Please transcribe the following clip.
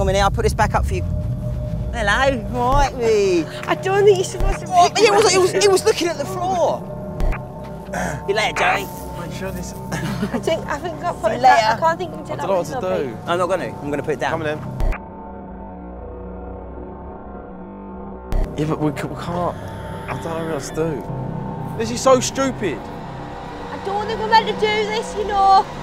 on a minute, I'll put this back up for you. Hello, right, me. I don't think you're supposed to. What? He was looking at the floor. See you later, Joey. Make sure this. I think I've put it later. back. I can't think we did I that. don't know what to do. I'm not going to. I'm going to put it down. Come on in. Yeah, but we can't. I don't know what else to do. This is so stupid. I don't think we're meant to do this, you know.